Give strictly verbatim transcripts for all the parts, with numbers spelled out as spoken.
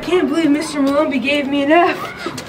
can't believe Mister Malumbi gave me an F.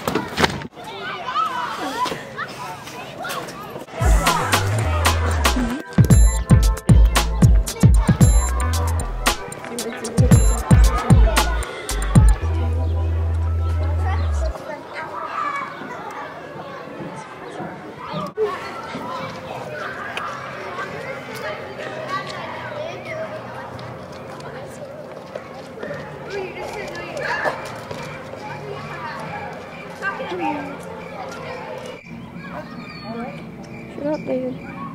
Shut up, David.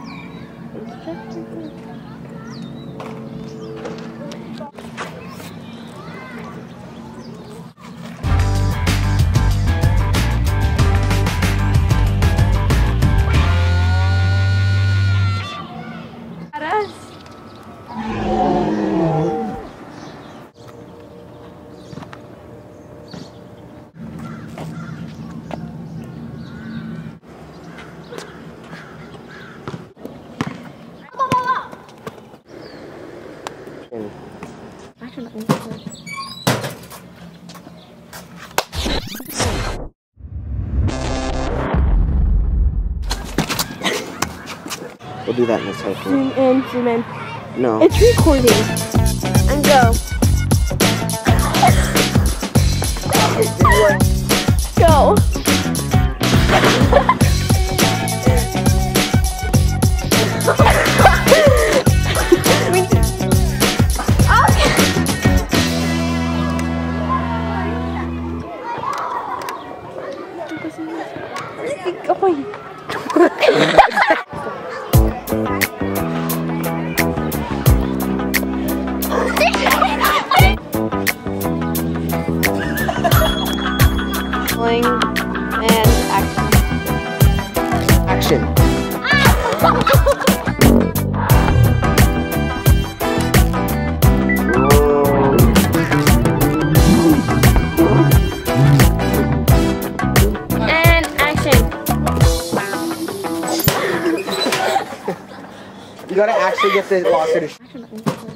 At us. We'll do that in a second. Zoom in, zoom in. No. It's recording. And go. Go. Keep going. And action. Action. And action. You gotta actually get the locker to